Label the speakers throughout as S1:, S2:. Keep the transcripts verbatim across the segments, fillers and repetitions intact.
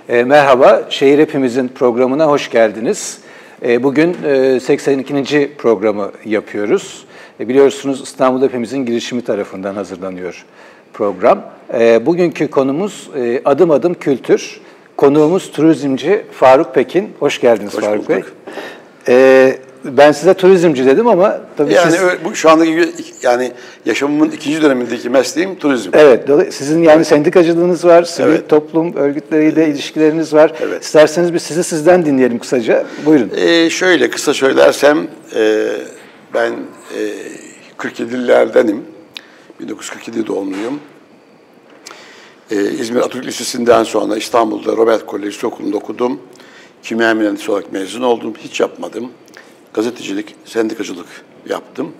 S1: E, merhaba, Şehir Hepimizin programına hoş geldiniz. E, bugün e, seksen ikinci programı yapıyoruz. E, biliyorsunuz İstanbul Hepimizin girişimi tarafından hazırlanıyor program. E, bugünkü konumuz e, Adım Adım Kültür. Konuğumuz turizmci Faruk Pekin. Hoş geldiniz hoş Faruk bulduk. Bey. E, ben size turizmci dedim ama tabii
S2: yani
S1: siz...
S2: bu şu anda gibi yani yaşamımın ikinci dönemindeki mesleğim turizm.
S1: Evet, sizin yani evet. sendikacılığınız var, sivil
S2: evet.
S1: toplum örgütleriyle ilişkileriniz var. Evet. İsterseniz biz sizi sizden dinleyelim kısaca. Buyurun.
S2: Ee, şöyle kısa söylersem e, ben e, kırk yedilerdenim. bin dokuz yüz kırk yedi doğumluyum. Ee, İzmir Atatürk Lisesi'nden sonra İstanbul'da Robert Koleji Okulu'nda okudum. Kimya mühendisi olarak mezun oldum. Hiç yapmadım. Gazetecilik, sendikacılık yaptım.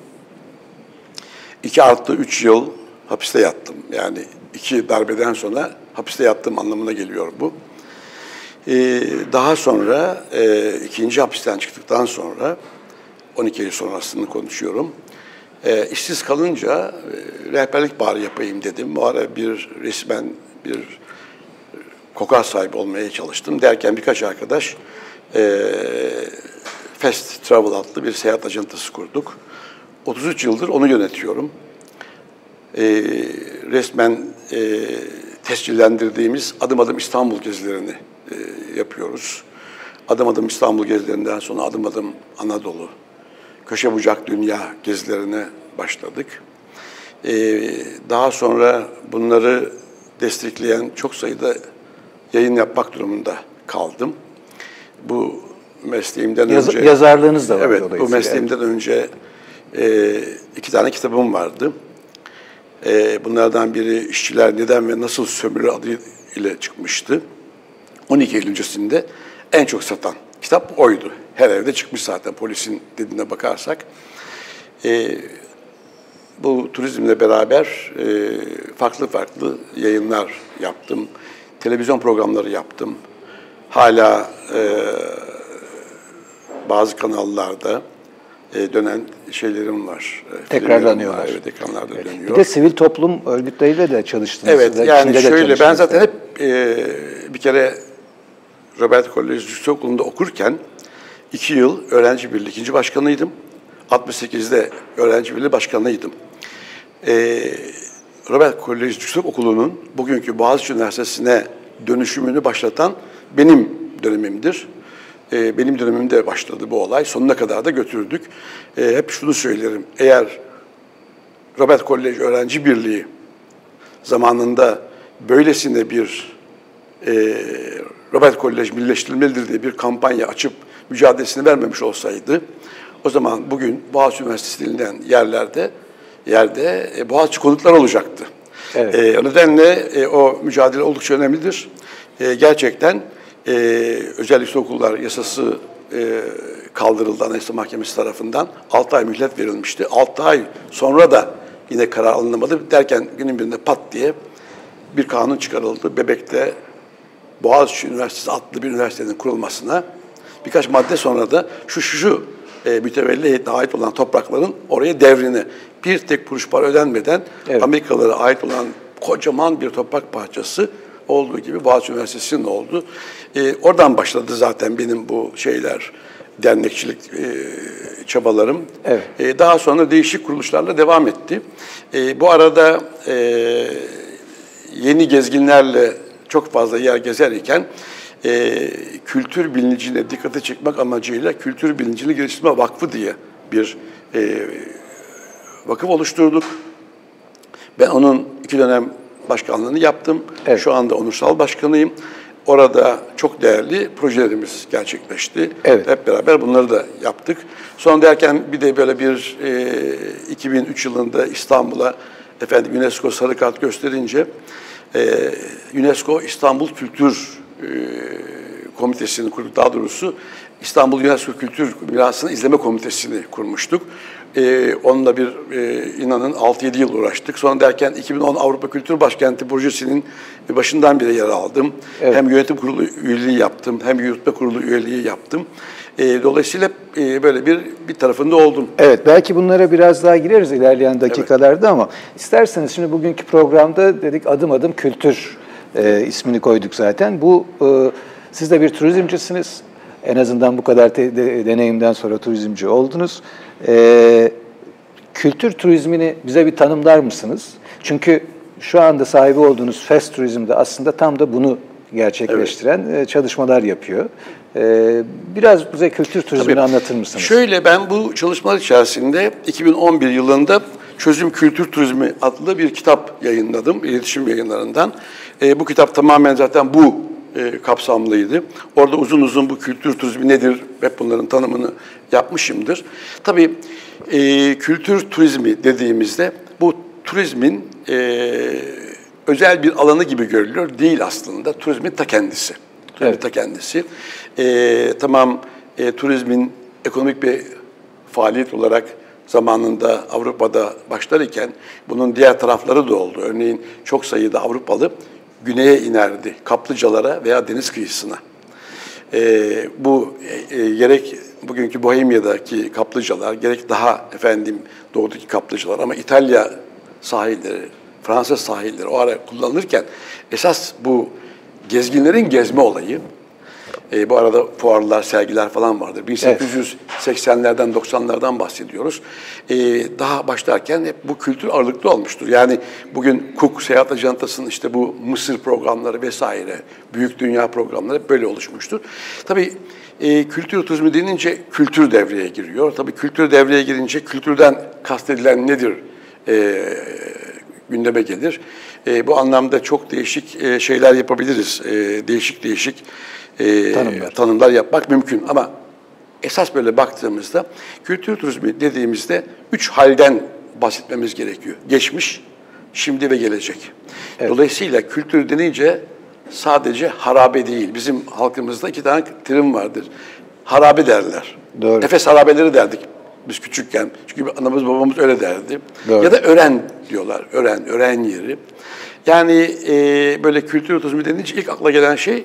S2: İki artı üç yıl hapiste yattım. Yani iki darbeden sonra hapiste yattığım anlamına geliyor bu. Ee, daha sonra e, ikinci hapisten çıktıktan sonra on iki yıl sonrasını konuşuyorum. E, işsiz kalınca e, rehberlik bari yapayım dedim. Bu ara bir resmen bir kokar sahibi olmaya çalıştım. Derken birkaç arkadaş e, Fast Travel adlı bir seyahat ajantası kurduk. otuz üç yıldır onu yönetiyorum. E, resmen e, tescillendirdiğimiz Adım Adım İstanbul gezilerini e, yapıyoruz. Adım Adım İstanbul gezilerinden sonra Adım Adım Anadolu, Köşe Bucak Dünya gezilerine başladık. E, daha sonra bunları destekleyen çok sayıda yayın yapmak durumunda kaldım. Bu mesleğimden
S1: Yaz,
S2: önce...
S1: Yazarlığınız da var.
S2: Evet, bu mesleğimden evet. önce e, iki tane kitabım vardı. E, bunlardan biri İşçiler Neden ve Nasıl Sömürü adı ile çıkmıştı. on iki Eylül öncesinde en çok satan kitap oydu. Her evde çıkmış zaten polisin dediğine bakarsak. E, bu turizmle beraber e, farklı farklı yayınlar yaptım. Televizyon programları yaptım. Hala e, bazı kanallarda e, dönen şeylerim var.
S1: Tekrarlanıyorlar.
S2: Evet, ekranlarda evet. dönüyor.
S1: Bir de sivil toplum örgütleriyle de çalıştınız.
S2: Evet,
S1: Size.
S2: yani
S1: İçinde
S2: şöyle ben zaten hep e, bir kere Robert Koleji Okulu'nda okurken iki yıl öğrenci birliği ikinci başkanıydım. altmış sekizde öğrenci birliği başkanıydım. E, Robert Koleji Okulu'nun bugünkü Boğaziçi Üniversitesi'ne dönüşümünü başlatan benim dönemimdir. Ee, benim dönemimde başladı bu olay. Sonuna kadar da götürdük. Ee, hep şunu söylerim. Eğer Robert Koleji Öğrenci Birliği zamanında böylesine bir e, Robert Koleji birleştirilmelidir diye bir kampanya açıp mücadelesini vermemiş olsaydı, o zaman bugün Boğaziçi Üniversitesi denilen yerlerde yerde e, Boğaziçi konutlar olacaktı. Evet. E, o nedenle e, o mücadele oldukça önemlidir. E, gerçekten e, özel yüksekokullar yasası e, kaldırıldı Anayasa Mahkemesi tarafından. altı ay mühlet verilmişti. altı ay sonra da yine karar alınamadı. Derken günün birinde pat diye bir kanun çıkarıldı. Bebek'te Boğaziçi Üniversitesi adlı bir üniversitenin kurulmasına, birkaç madde sonra da şu şu şu e, mütevelli heyetine ait olan toprakların oraya devrini, bir tek kuruş para ödenmeden evet. Amerikalılara ait olan kocaman bir toprak parçası olduğu gibi Boğaziçi Üniversitesi'nin oldu. E, oradan başladı zaten benim bu şeyler, dernekçilik e, çabalarım. Evet. E, daha sonra değişik kuruluşlarla devam etti. E, bu arada e, yeni gezginlerle çok fazla yer gezerken e, kültür bilincine dikkate çekmek amacıyla Kültür Bilincini Geliştirme Vakfı diye bir e, vakıf oluşturduk. Ben onun iki dönem başkanlığını yaptım. Evet. Şu anda onursal başkanıyım. Orada çok değerli projelerimiz gerçekleşti. Evet. Hep beraber bunları da yaptık. Son derken bir de böyle bir e, iki bin üç yılında İstanbul'a efendim UNESCO sarı kart gösterince e, UNESCO İstanbul Kültür e, Komitesi'ni kurduk. Daha doğrusu İstanbul UNESCO Kültür Mirası'nı İzleme Komitesi'ni kurmuştuk. Ee, onunla bir e, inanın altı yedi yıl uğraştık. Sonra derken iki bin on Avrupa Kültür Başkenti Projesi'nin başından beri yer aldım. Evet. Hem yönetim kurulu üyeliği yaptım, hem yürütme kurulu üyeliği yaptım. E, dolayısıyla e, böyle bir bir tarafında oldum.
S1: Evet, belki bunlara biraz daha gireriz ilerleyen dakikalarda evet. Ama isterseniz şimdi bugünkü programda dedik adım adım kültür e, ismini koyduk zaten. Bu e, siz de bir turizmcisiniz. En azından bu kadar te, de, deneyimden sonra turizmci oldunuz. E, kültür turizmini bize bir tanımlar mısınız? Çünkü şu anda sahibi olduğunuz Fest Turizm'de aslında tam da bunu gerçekleştiren evet. çalışmalar yapıyor. Biraz bize kültür turizmini Tabii. anlatır mısınız?
S2: Şöyle, ben bu çalışmalar içerisinde iki bin on bir yılında Çözüm Kültür Turizmi adlı bir kitap yayınladım, iletişim yayınlarından. Bu kitap tamamen zaten bu kapsamlıydı. Orada uzun uzun bu kültür turizmi nedir, hep bunların tanımını yapmışımdır. Tabii kültür turizmi dediğimizde bu turizmin özel bir alanı gibi görülüyor. Değil aslında. Turizmin ta kendisi. Turizmin evet. ta kendisi. Ee, tamam e, turizmin ekonomik bir faaliyet olarak zamanında Avrupa'da başlar iken bunun diğer tarafları da oldu. Örneğin çok sayıda Avrupalı güneye inerdi. Kaplıcalara veya deniz kıyısına. Ee, bu e, gerek bugünkü Bohemya'daki kaplıcalar, gerek daha efendim doğudaki kaplıcalar ama İtalya sahilleri, Fransız sahilleri o ara kullanılırken esas bu gezginlerin gezme olayı, e, bu arada fuarlar, sergiler falan vardır. bin sekiz yüz seksenlerden, doksanlardan bahsediyoruz. E, daha başlarken hep bu kültür ağırlıklı olmuştur. Yani bugün Cook Seyahat Ajantası'nın işte bu Mısır programları vesaire, büyük dünya programları hep böyle oluşmuştur. Tabii e, kültür turizmi denince kültür devreye giriyor. Tabii kültür devreye girince kültürden kastedilen nedir? E, gündeme gelir. E, bu anlamda çok değişik e, şeyler yapabiliriz. E, değişik değişik e, tanımlar. tanımlar yapmak mümkün. Ama esas böyle baktığımızda kültür turizmi dediğimizde üç halden bahsetmemiz gerekiyor. Geçmiş, şimdi ve gelecek. Evet. Dolayısıyla kültür denince sadece harabe değil. Bizim halkımızda iki tane terim vardır. Harabe derler. Doğru. Efes harabeleri derdik biz küçükken. Çünkü anamız babamız öyle derdi. Doğru. Ya da ören diyorlar. Ören, ören yeri. Yani e, böyle kültür turizmi denince ilk akla gelen şey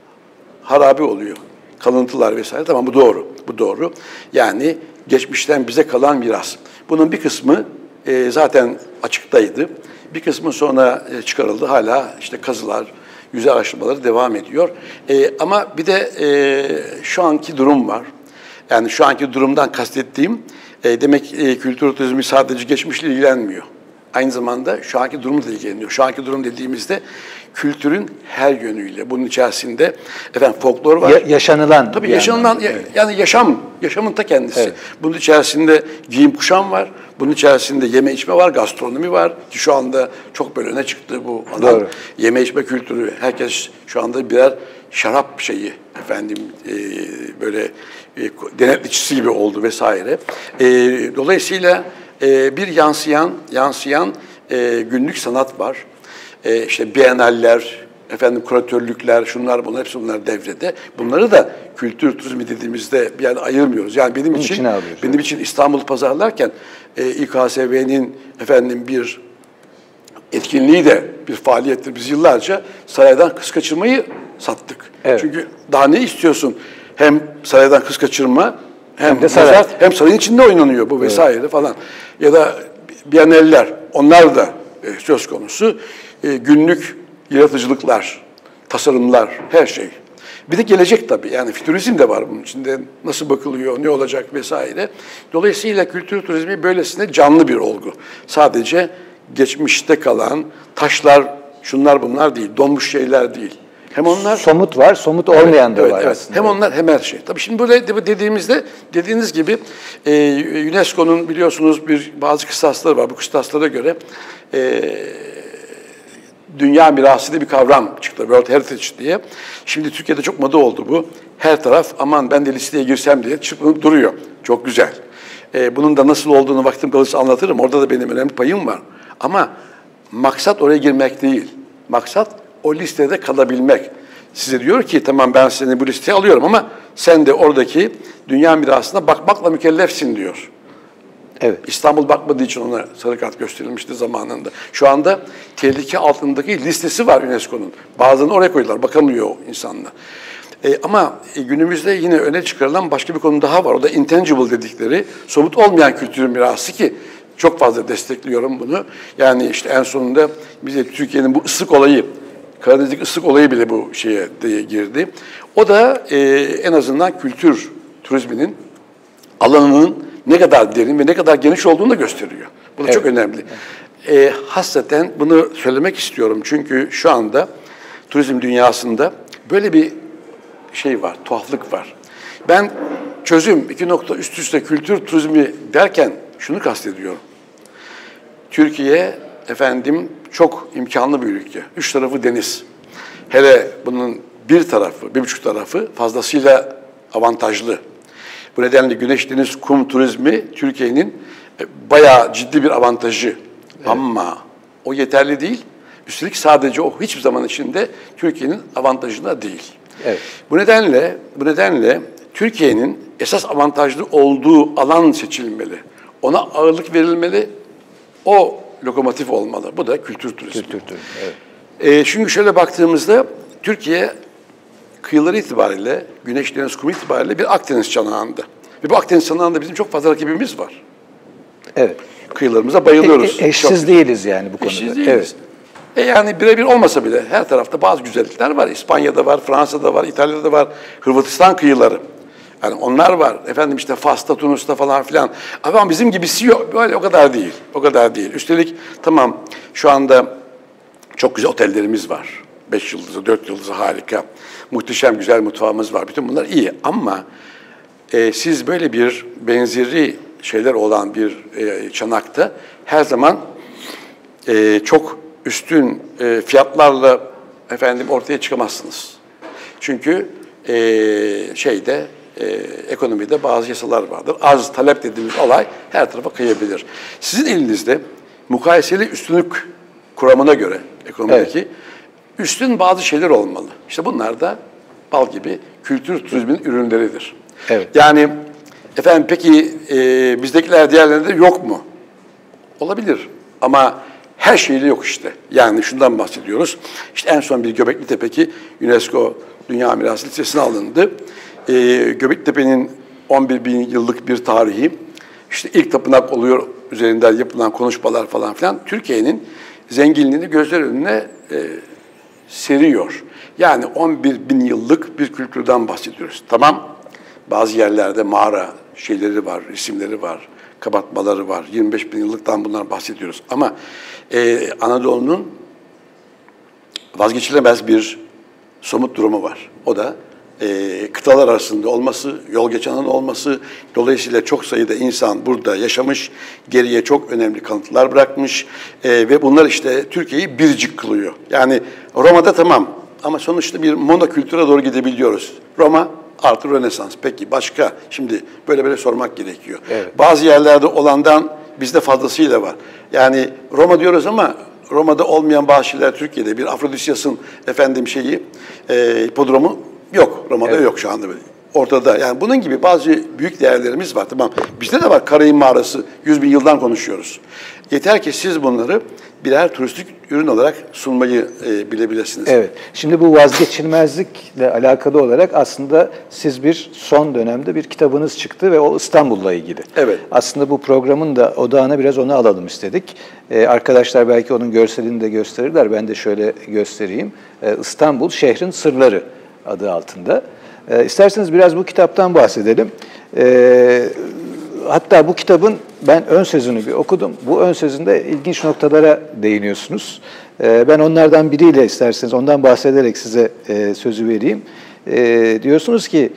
S2: harabe oluyor. Kalıntılar vesaire. Tamam, bu doğru. Bu doğru. Yani geçmişten bize kalan miras. Bunun bir kısmı e, zaten açıktaydı. Bir kısmı sonra e, çıkarıldı. Hala işte kazılar, yüzey araştırmaları devam ediyor. E, ama bir de e, şu anki durum var. Yani şu anki durumdan kastettiğim, e, demek e, kültür turizmi sadece geçmişle ilgilenmiyor. Aynı zamanda şu anki durumla da ilgileniyor. Şu anki durum dediğimizde kültürün her yönüyle. Bunun içerisinde efendim folklor var.
S1: Ya, yaşanılan.
S2: Tabii yaşanılan, evet. Yani yaşam, yaşamın ta kendisi. Evet. Bunun içerisinde giyim kuşam var. Bunun içerisinde yeme içme var, gastronomi var. Ki şu anda çok böyle öne çıktı bu alan. Doğru. Yeme içme kültürü. Herkes şu anda birer şarap şeyi efendim e, böyle e, denetlicisi gibi oldu vesaire. E, dolayısıyla e, bir yansıyan yansıyan e, günlük sanat var. E, işte biyenaller, efendim kuratörlükler, şunlar bunlar hepsi bunlar devrede. Bunları da kültür turizmi dediğimizde bir yerde ayırmıyoruz. Yani benim Bunun için benim için İstanbul'u pazarlarken e, İ K S V'nin efendim bir etkinliği de bir faaliyettir. Biz yıllarca saraydan kız kaçırmayı sattık. Evet. Çünkü daha ne istiyorsun? Hem saraydan kız kaçırma, hem, hem de saray. Mezar, hem sarayın içinde oynanıyor bu vesaire evet. falan. Ya da biyeneller, onlar da e, söz konusu. E, günlük yaratıcılıklar, tasarımlar, her şey. Bir de gelecek tabii. Yani fütürizm de var bunun içinde. Nasıl bakılıyor, ne olacak vesaire. Dolayısıyla kültür turizmi böylesine canlı bir olgu. Sadece geçmişte kalan taşlar, şunlar bunlar değil, donmuş şeyler değil. Hem onlar
S1: somut var, somut olmayan
S2: evet,
S1: da
S2: evet,
S1: var
S2: evet.
S1: aslında.
S2: Hem onlar hem her şey. Tabii şimdi böyle dediğimizde, dediğiniz gibi e, UNESCO'nun biliyorsunuz bir bazı kıstasları var. Bu kıstaslara göre e, dünya mirası diye bir kavram çıktı, World Heritage diye. Şimdi Türkiye'de çok moda oldu bu. Her taraf aman ben de listeye girsem diye çırpınıp duruyor. Çok güzel. E, bunun da nasıl olduğunu vaktim kalırsa anlatırım. Orada da benim önemli payım var. Ama maksat oraya girmek değil. Maksat o listede kalabilmek. Size diyor ki tamam ben seni bu listeye alıyorum ama sen de oradaki dünya mirasına bakmakla mükellefsin diyor. Evet. İstanbul bakmadığı için ona sarı kart gösterilmişti zamanında. Şu anda tehlike altındaki listesi var UNESCO'nun. Bazılarını oraya koydular. Bakamıyor insanlar. E, ama e, günümüzde yine öne çıkarılan başka bir konu daha var. O da intangible dedikleri, somut olmayan kültür mirası ki çok fazla destekliyorum bunu. Yani işte en sonunda bize Türkiye'nin bu ıslık olayı, Karadeniz'deki ıslık olayı bile bu şeye de girdi. O da e, en azından kültür turizminin alanının ne kadar derin ve ne kadar geniş olduğunu da gösteriyor. Bu da evet. çok önemli. Evet. E, hasreten bunu söylemek istiyorum. Çünkü şu anda turizm dünyasında böyle bir şey var, tuhaflık var. Ben çözüm, iki nokta üst üste kültür turizmi derken şunu kastediyorum. Türkiye, efendim, çok imkanlı bir ülke. Üç tarafı deniz. Hele bunun bir tarafı, bir buçuk tarafı fazlasıyla avantajlı. Bu nedenle güneş, deniz, kum turizmi Türkiye'nin bayağı ciddi bir avantajı. Evet. Ama o yeterli değil. Üstelik sadece o hiçbir zaman içinde Türkiye'nin avantajında değil. Evet. Bu nedenle, bu nedenle Türkiye'nin esas avantajlı olduğu alan seçilmeli. Ona ağırlık verilmeli. O lokomotif olmalı. Bu da kültür turizmi. Kültür turizmi, evet. E, çünkü şöyle baktığımızda Türkiye kıyıları itibariyle, güneş, deniz, kum itibariyle bir Akdeniz çanağında. Ve bu Akdeniz çanağında bizim çok fazla rakibimiz var. Evet. Kıyılarımıza bayılıyoruz.
S1: E, e, eşsiz çok değiliz yani bu konuda.
S2: Eşsiz değiliz.
S1: Evet.
S2: E yani birebir olmasa bile her tarafta bazı güzellikler var. İspanya'da var, Fransa'da var, İtalya'da var, Hırvatistan kıyıları. Yani onlar var. Efendim işte Fas'ta, Tunus'ta falan filan. Ama bizim gibisi yok. Böyle o kadar değil. O kadar değil. Üstelik tamam şu anda çok güzel otellerimiz var. Beş yıldızı, dört yıldızı harika. Muhteşem güzel mutfağımız var. Bütün bunlar iyi. Ama e, siz böyle bir benzeri şeyler olan bir e, çanakta her zaman e, çok üstün e, fiyatlarla efendim ortaya çıkamazsınız. Çünkü e, şeyde e, ekonomide bazı yasalar vardır. Arz talep dediğimiz olay her tarafa kayabilir. Sizin elinizde mukayeseli üstünlük kuramına göre ekonomideki evet. üstün bazı şeyler olmalı. İşte bunlar da bal gibi kültür turizminin ürünleridir. Evet. Yani efendim peki e, bizdekiler diğerlerinde yok mu? Olabilir ama her şeyle yok işte. Yani şundan bahsediyoruz. İşte en son bir Göbekli Tepe'ki UNESCO Dünya Mirası listesine alındı. Ee, Göbekli Tepe'nin on bir bin yıllık bir tarihi, işte ilk tapınak oluyor üzerinden yapılan konuşmalar falan filan Türkiye'nin zenginliğini gözler önüne e, seriyor. Yani on bir bin yıllık bir kültürden bahsediyoruz. Tamam, bazı yerlerde mağara şeyleri var, resimleri var, kapatmaları var. yirmi beş bin yıllıktan bunlar bahsediyoruz. Ama e, Anadolu'nun vazgeçilemez bir somut durumu var. O da e, kıtalar arasında olması, yol geçenen olması, dolayısıyla çok sayıda insan burada yaşamış, geriye çok önemli kanıtlar bırakmış e, ve bunlar işte Türkiye'yi biricik kılıyor. Yani Roma'da tamam ama sonuçta bir monokültüre doğru gidebiliyoruz. Roma artı Rönesans. Peki başka? Şimdi böyle böyle sormak gerekiyor. Evet. Bazı yerlerde olandan bizde fazlasıyla var. Yani Roma diyoruz ama Roma'da olmayan bazı şeyler Türkiye'de. Bir Afrodisyas'ın efendim şeyi, e, hipodromu yok. Roma'da evet. yok şu anda böyle. Ortada. Yani bunun gibi bazı büyük değerlerimiz var. Tamam. Bizde de var Karayın Mağarası. yüz bin yıldan konuşuyoruz. Yeter ki siz bunları birer turistik ürün olarak sunmayı e, bilebilirsiniz.
S1: Evet. Şimdi bu vazgeçilmezlikle alakalı olarak aslında siz bir son dönemde bir kitabınız çıktı ve o İstanbul'la ilgili. Evet. Aslında bu programın da odağına biraz onu alalım istedik. Ee, arkadaşlar belki onun görselini de gösterirler. Ben de şöyle göstereyim. Ee, İstanbul Şehrin Sırları adı altında. Ee, isterseniz biraz bu kitaptan bahsedelim. Ee, Hatta bu kitabın ben ön sözünü bir okudum. Bu ön sözünde ilginç noktalara değiniyorsunuz. Ee, ben onlardan biriyle isterseniz ondan bahsederek size e, sözü vereyim. E, diyorsunuz ki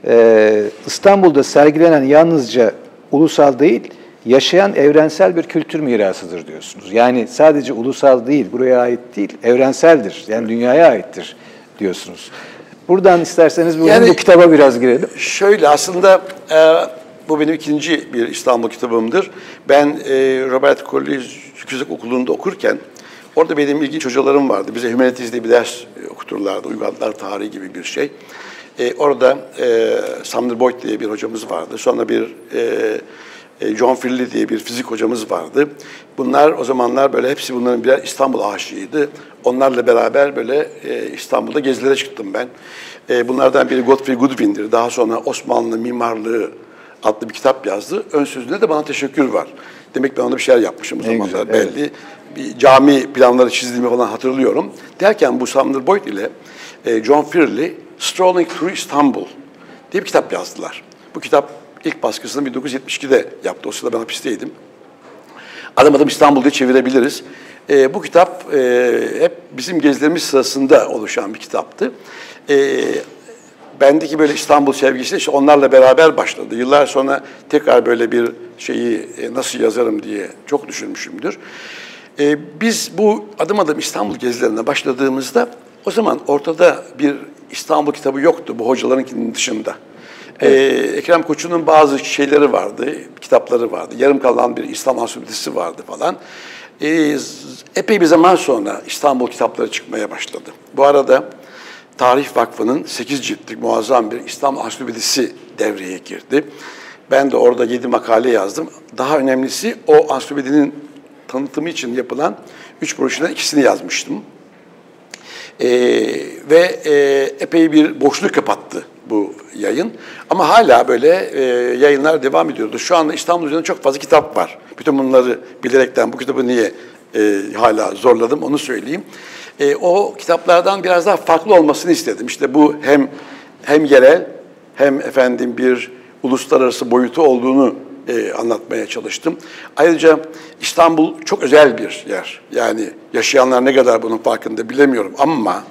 S1: e, İstanbul'da sergilenen yalnızca ulusal değil, yaşayan evrensel bir kültür mirasıdır diyorsunuz. Yani sadece ulusal değil, buraya ait değil, evrenseldir. Yani dünyaya aittir diyorsunuz. Buradan isterseniz bu, yani, bu kitaba biraz girelim.
S2: Şöyle aslında... E, Bu benim ikinci bir İstanbul kitabımdır. Ben e, Robert College Yüksek Okulu'nda okurken orada benim ilginç hocalarım vardı. Bize Humanities diye bir ders e, okuturlardı. Uygarlıklar tarihi gibi bir şey. E, orada e, Sumner Boyd diye bir hocamız vardı. Sonra bir e, e, John Finley diye bir fizik hocamız vardı. Bunlar o zamanlar böyle hepsi bunların birer İstanbul aşığıydı. Onlarla beraber böyle e, İstanbul'da gezilere çıktım ben. E, bunlardan biri Godfrey Goodwin'dir. Daha sonra Osmanlı mimarlığı adlı bir kitap yazdı. Ön sözünde de bana teşekkür var. Demek ben onda bir şeyler yapmışım o
S1: Ne
S2: zamanlar
S1: güzel,
S2: belli.
S1: evet.
S2: Bir cami planları çizdiğimi falan hatırlıyorum. Derken bu Sumner Boyd ile e, John Fearley Strolling Through Istanbul diye bir kitap yazdılar. Bu kitap ilk baskısını bin dokuz yüz yetmiş ikide yaptı. O sırada ben hapisteydim. Adım adım İstanbul diye çevirebiliriz. E, bu kitap e, hep bizim gezilerimiz sırasında oluşan bir kitaptı. E, bendeki böyle İstanbul sevgisi işte onlarla beraber başladı. Yıllar sonra tekrar böyle bir şeyi e, nasıl yazarım diye çok düşünmüşümdür. E, biz bu adım adım İstanbul gezilerine başladığımızda o zaman ortada bir İstanbul kitabı yoktu bu hocalarınkinin dışında. Evet. Ee, Ekrem Koçu'nun bazı şeyleri vardı, kitapları vardı. Yarım kalan bir İslam Ansiklopedisi vardı falan. Ee, epey bir zaman sonra İstanbul kitapları çıkmaya başladı. Bu arada Tarih Vakfı'nın sekiz ciltlik muazzam bir İslam Ansiklopedisi devreye girdi. Ben de orada yedi makale yazdım. Daha önemlisi o ansiklopedinin tanıtımı için yapılan üç broşürden ikisini yazmıştım. Ee, ve e, epey bir boşluk kapattı bu yayın. Ama hala böyle e, yayınlar devam ediyordu. Şu anda İstanbul üzerinde çok fazla kitap var. Bütün bunları bilerekten bu kitabı niye e, hala zorladım onu söyleyeyim. E, o kitaplardan biraz daha farklı olmasını istedim. İşte bu hem hem yerel hem efendim bir uluslararası boyutu olduğunu e, anlatmaya çalıştım. Ayrıca İstanbul çok özel bir yer. Yani yaşayanlar ne kadar bunun farkında bilemiyorum ama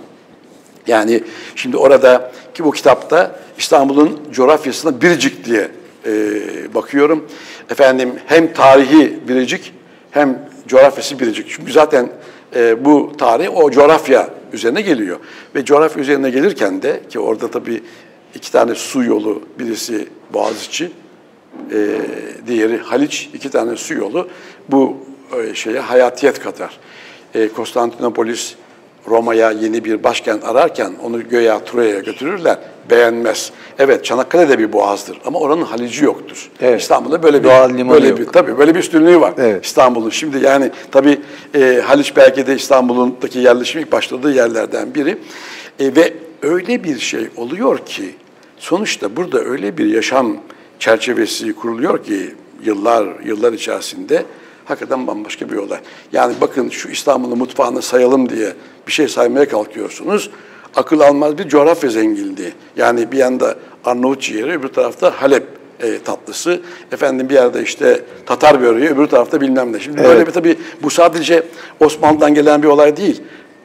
S2: yani şimdi orada ki bu kitapta İstanbul'un coğrafyasına biricik diye e, bakıyorum. Efendim hem tarihi biricik hem coğrafyası biricik. Çünkü zaten e, bu tarih o coğrafya üzerine geliyor. Ve coğrafya üzerine gelirken de ki orada tabii iki tane su yolu, birisi Boğaziçi, e, diğeri Haliç, iki tane su yolu bu e, şeye hayatiyet katar. E, Konstantinopolis Roma'ya yeni bir başkent ararken onu göya Troya'ya götürürler, beğenmez. Evet, Çanakkale'de bir boğazdır ama oranın halici yoktur. Evet. İstanbul'da böyle bir
S1: doğal limanı
S2: böyle
S1: yok.
S2: bir tabii böyle bir üstünlüğü var
S1: evet.
S2: İstanbul'un. Şimdi yani tabii e, Haliç belki de İstanbul'undaki yerleşim ilk başladığı yerlerden biri. E, ve öyle bir şey oluyor ki sonuçta burada öyle bir yaşam çerçevesi kuruluyor ki yıllar yıllar içerisinde hakikaten bambaşka bir olay. Yani bakın şu İstanbul'un mutfağını sayalım diye bir şey saymaya kalkıyorsunuz. Akıl almaz bir coğrafya zenginliği. Yani bir yanda Arnavut ciğeri, öbür tarafta Halep e, tatlısı. Efendim bir yerde işte Tatar böreği, öbür tarafta bilmem ne. Şimdi evet. Böyle bir tabii bu sadece Osmanlı'dan gelen bir olay değil.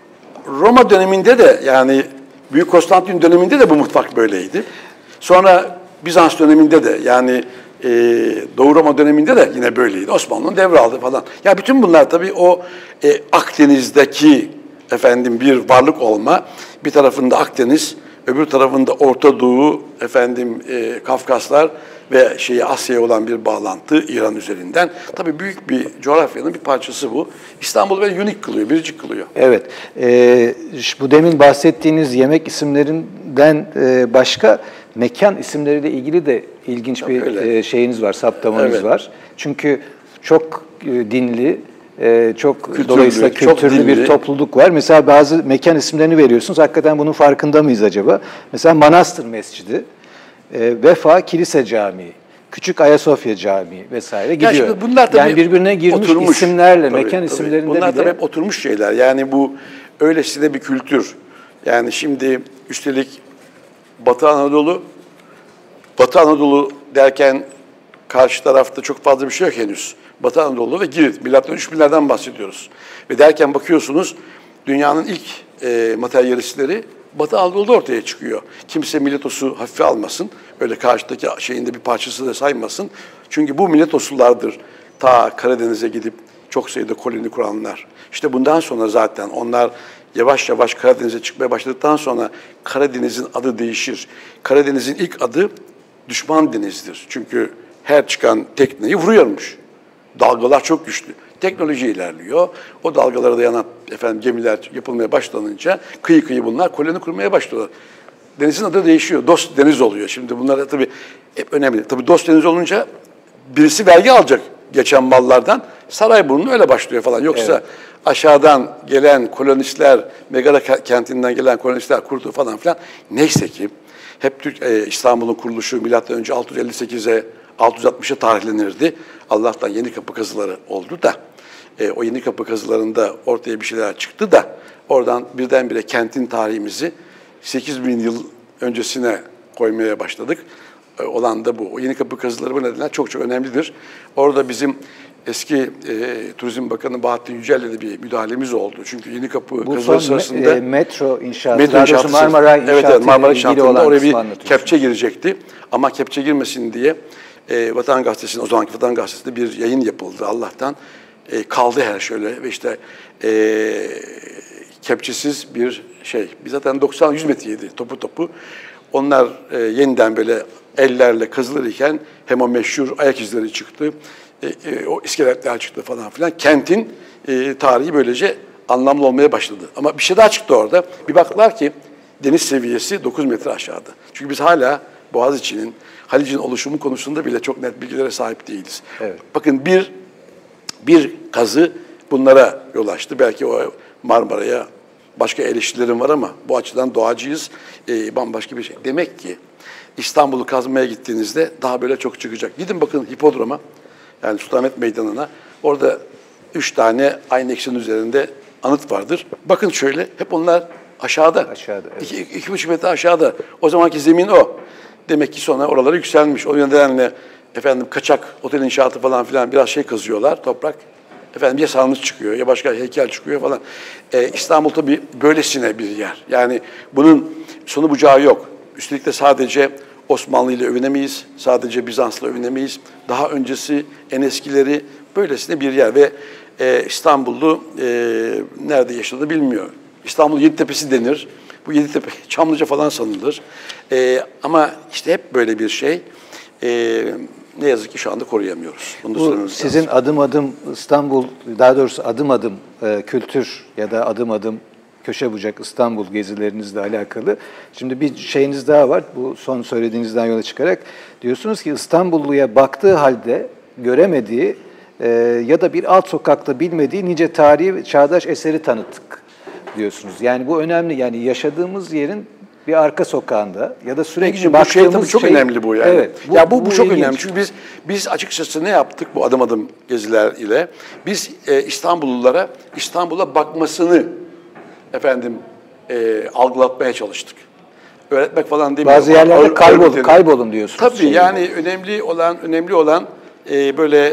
S2: Roma döneminde de yani Büyük Konstantin döneminde de bu mutfak böyleydi. Sonra Bizans döneminde de yani e, Doğu Roma döneminde de yine böyleydi. Osmanlı'nın devraldı falan. Ya bütün bunlar tabii o e, Akdeniz'deki efendim bir varlık olma. Bir tarafında Akdeniz, öbür tarafında Orta Doğu, efendim e, Kafkaslar ve şeyi Asya'ya olan bir bağlantı İran üzerinden. Tabii büyük bir coğrafyanın bir parçası bu. İstanbul'u böyle unik kılıyor, biricik kılıyor.
S1: Evet. E, bu demin bahsettiğiniz yemek isimlerinden e, başka mekan isimleriyle ilgili de ilginç çok bir e, şeyiniz var, saptamanız evet. var. Çünkü çok e, dinli, e, çok kültürlü, dolayısıyla kültürlü çok bir topluluk var. Mesela bazı mekan isimlerini veriyorsunuz. Hakikaten bunun farkında mıyız acaba? Mesela Manastır Mescidi, e, Vefa Kilise Camii, Küçük Ayasofya Camii vesaire gidiyor. Ya şimdi bunlar tabii yani birbirine girmiş oturmuş, isimlerle, tabii, mekan tabii. isimlerinde
S2: bunlar
S1: bile...
S2: tabii hep oturmuş şeyler. Yani bu öylesine bir kültür. Yani şimdi üstelik Batı Anadolu, Batı Anadolu derken karşı tarafta çok fazla bir şey yok henüz. Batı Anadolu ve Girit, milattan üç binlerden bahsediyoruz. Ve derken bakıyorsunuz dünyanın ilk e, materyalistleri Batı Anadolu'da ortaya çıkıyor. Kimse Miletos'u hafife almasın, öyle karşıdaki şeyinde bir parçası da saymasın. Çünkü bu Miletoslulardır ta Karadeniz'e gidip çok sayıda koloni kuranlar. İşte bundan sonra zaten onlar yavaş yavaş Karadeniz'e çıkmaya başladıktan sonra Karadeniz'in adı değişir. Karadeniz'in ilk adı Düşman Deniz'dir. Çünkü her çıkan tekneyi vuruyormuş. Dalgalar çok güçlü. Teknoloji ilerliyor. O dalgalara dayanan efendim gemiler yapılmaya başlanınca kıyı kıyı bunlar koloni kurmaya başlıyorlar. Denizin adı değişiyor. Dost deniz oluyor. Şimdi bunlar da tabii hep önemli. Tabii dost deniz olunca birisi vergi alacak geçen mallardan. Sarayburnu öyle başlıyor falan. Yoksa evet. aşağıdan gelen kolonistler, Megara kentinden gelen kolonistler kurdu falan filan. Neyse ki hep Türk, e, İstanbul'un kuruluşu milattan önce altı yüz elli sekize altı yüz altmışa tarihlenirdi. Allah'tan Yenikapı kazıları oldu da e, o Yenikapı kazılarında ortaya bir şeyler çıktı da oradan birdenbire kentin tarihimizi sekiz bin yıl öncesine koymaya başladık. E, olan da bu. O Yenikapı kazıları bu nedenle çok çok önemlidir. Orada bizim eski e, Turizm Bakanı Bahattin Yücel'le de bir müdahalemiz oldu. Çünkü Yenikapı kazıları sırasında
S1: e, metro inşaatı,
S2: metro
S1: daha
S2: inşaatı,
S1: doğrusu Marmara inşaatı,
S2: evet, evet, Marmara
S1: ilgili
S2: inşaatında
S1: olan
S2: oraya bir
S1: anlatıyorsunuz.
S2: kepçe girecekti. Ama kepçe girmesin diye e, Vatan Gazetesi'nin, o zamanki Vatan Gazetesi'nde bir yayın yapıldı Allah'tan. E, kaldı her şöyle ve işte e, kepçesiz bir şey. Biz zaten doksan yüz metreydi topu topu. Onlar e, yeniden böyle ellerle kazılırken hem o meşhur ayak izleri çıktı, e, e, o iskeletler çıktı falan filan. Kentin e, tarihi böylece anlamlı olmaya başladı. Ama bir şey daha çıktı orada. Bir baktılar ki deniz seviyesi dokuz metre aşağıda. Çünkü biz hala Boğaziçi'nin, Halic'in oluşumu konusunda bile çok net bilgilere sahip değiliz.
S1: Evet.
S2: Bakın bir bir kazı bunlara yol açtı. Belki o Marmara'ya başka eleştirilerim var ama bu açıdan doğacıyız. E, bambaşka bir şey. Demek ki İstanbul'u kazmaya gittiğinizde daha böyle çok çıkacak. Gidin bakın hipodroma, yani Sultanahmet Meydanı'na. Orada üç tane aynı eksenin üzerinde anıt vardır. Bakın şöyle, hep onlar aşağıda.
S1: Aşağıda, evet.
S2: İki, iki buçuk metre aşağıda. O zamanki zemin o. Demek ki sonra oralara yükselmiş. O nedenle efendim kaçak otel inşaatı falan filan biraz şey kazıyorlar, toprak. Efendim ya sarnıç çıkıyor ya başka heykel çıkıyor falan. Ee, İstanbul tabii böylesine bir yer. Yani bunun sonu bucağı yok. Üstelik de sadece Osmanlı ile övünemeyiz, sadece Bizans'la övünemeyiz. Daha öncesi, en eskileri böylesine bir yer ve e, İstanbullu e, nerede yaşadı bilmiyor. İstanbul Yeditepe'si denir. Bu Yeditepe Çamlıca falan sanılır. E, ama işte hep böyle bir şey. E, ne yazık ki şu anda koruyamıyoruz. Bunu
S1: Bu sizin lazım. Adım adım İstanbul, daha doğrusu adım adım e, kültür ya da adım adım köşe bucak İstanbul gezilerinizle alakalı. Şimdi bir şeyiniz daha var. Bu son söylediğinizden yola çıkarak diyorsunuz ki İstanbulluya baktığı halde göremediği e, ya da bir alt sokakta bilmediği nice tarihi çağdaş eseri tanıttık diyorsunuz. Yani bu önemli. Yani yaşadığımız yerin bir arka sokağında ya da sürekli
S2: Peki,
S1: baktığımız
S2: bu şey tabii çok
S1: şey,
S2: önemli bu yani.
S1: Evet, bu,
S2: ya bu, bu,
S1: bu
S2: çok
S1: ilginç.
S2: önemli. Çünkü biz biz açıkçası ne yaptık bu adım adım geziler ile? Biz e, İstanbullulara İstanbul'a bakmasını efendim e, algılatmaya çalıştık. Öğretmek falan demiyorum.
S1: Bazı yerlerde kaybolun, kaybolun diyorsunuz.
S2: Tabii
S1: şeyi.
S2: yani önemli olan önemli olan e, böyle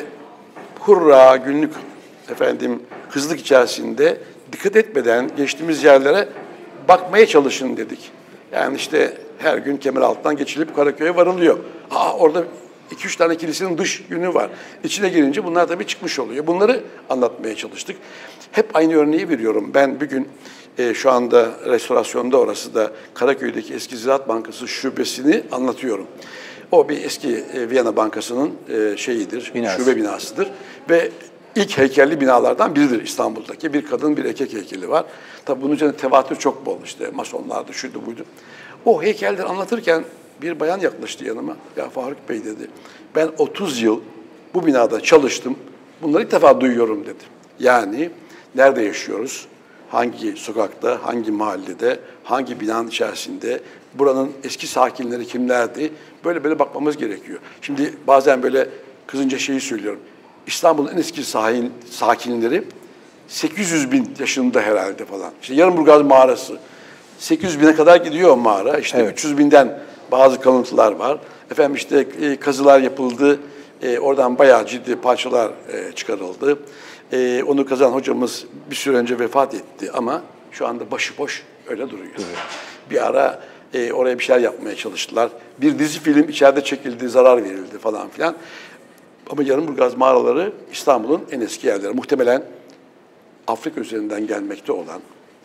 S2: hurra günlük efendim hızlık içerisinde dikkat etmeden geçtiğimiz yerlere bakmaya çalışın dedik. Yani işte her gün Kemeraltı'ndan geçilip Karaköy'e varılıyor. Aa, orada iki üç tane kilisenin dış yönü var. İçine girince bunlar tabii çıkmış oluyor. Bunları anlatmaya çalıştık. Hep aynı örneği veriyorum. Ben bir gün e, şu anda restorasyonda, orası da Karaköy'deki eski Ziraat Bankası şubesini anlatıyorum. O bir eski e, Viyana Bankası'nın e, şeyidir, Binası. Şube binasıdır. Ve ilk heykelli binalardan biridir İstanbul'daki. Bir kadın, bir erkek heykeli var. Tabii bunun üzerine tevatür çok bol, işte masonlardı, şuydu buydu. O heykelleri anlatırken bir bayan yaklaştı yanıma. Ya Faruk Bey dedi, ben otuz yıl bu binada çalıştım. Bunları ilk defa duyuyorum dedi. Yani nerede yaşıyoruz? Hangi sokakta, hangi mahallede, hangi binanın içerisinde, buranın eski sakinleri kimlerdi? Böyle böyle bakmamız gerekiyor. Şimdi bazen böyle kızınca şeyi söylüyorum. İstanbul'un en eski sahil, sakinleri sekiz yüz bin yaşında herhalde falan. İşte Yarımburgaz mağarası. sekiz yüz bine kadar gidiyor o mağara. İşte evet. üç yüz binden bazı kalıntılar var. Efendim işte e, kazılar yapıldı. E, oradan bayağı ciddi parçalar e, çıkarıldı. E, onu kazan hocamız bir süre önce vefat etti ama şu anda başıboş öyle duruyor. Evet. Bir ara e, oraya bir şeyler yapmaya çalıştılar. Bir dizi film içeride çekildi, zarar verildi falan filan. Ama Yarımburgaz mağaraları İstanbul'un en eski yerleri. Muhtemelen Afrika üzerinden gelmekte olan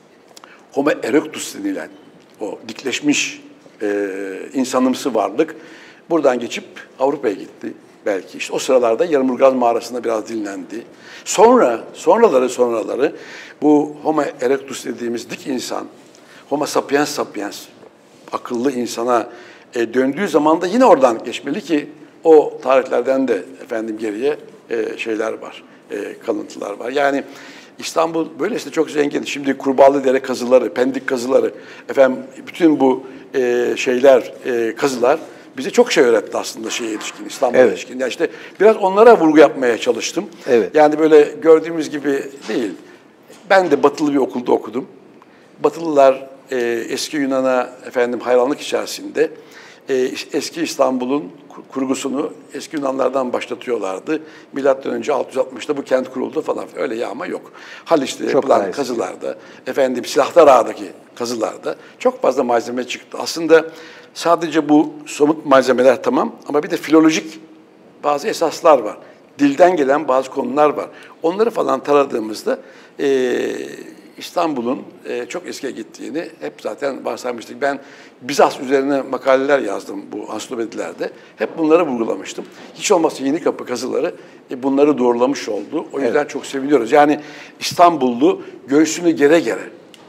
S2: Homo erectus denilen o dikleşmiş e, insanımsı varlık buradan geçip Avrupa'ya gitti belki. İşte o sıralarda Yarımburgaz mağarasında biraz dinlendi. Sonra, sonraları sonraları bu Homo erectus dediğimiz dik insan, Homo sapiens sapiens, akıllı insana e, döndüğü zaman da yine oradan geçmeli ki o tarihlerden de efendim geriye e, şeyler var, e, kalıntılar var. Yani İstanbul böylesine çok zengin. Şimdi Kurbağalıdere kazıları, Pendik kazıları, efendim bütün bu e, şeyler, e, kazılar bize çok şey öğretti aslında şeye ilişkin, İstanbul'a
S1: Evet.
S2: ilişkin. Yani işte biraz onlara vurgu yapmaya çalıştım.
S1: Evet.
S2: Yani böyle gördüğümüz gibi değil. Ben de batılı bir okulda okudum. Batılılar e, eski Yunan'a efendim hayranlık içerisinde e, eski İstanbul'un kurgusunu eski Yunanlardan başlatıyorlardı. Milattan önce altı yüz altmışta bu kent kuruldu falan. Öyle yağma yok. Haliç'te yapılan kazılarda, efendim Silahlar Ağa'daki kazılarda çok fazla malzeme çıktı. Aslında sadece bu somut malzemeler tamam ama bir de filolojik bazı esaslar var. Dilden gelen bazı konular var. Onları falan taradığımızda e, İstanbul'un e, çok eskiye gittiğini hep zaten varsaymıştık. Ben Bizans üzerine makaleler yazdım bu ansiklopedilerde. Hep bunları vurgulamıştım. Hiç olmazsa Yenikapı kazıları e, bunları doğrulamış oldu. O yüzden evet. çok seviniyoruz. Yani İstanbullu göğsünü gere gere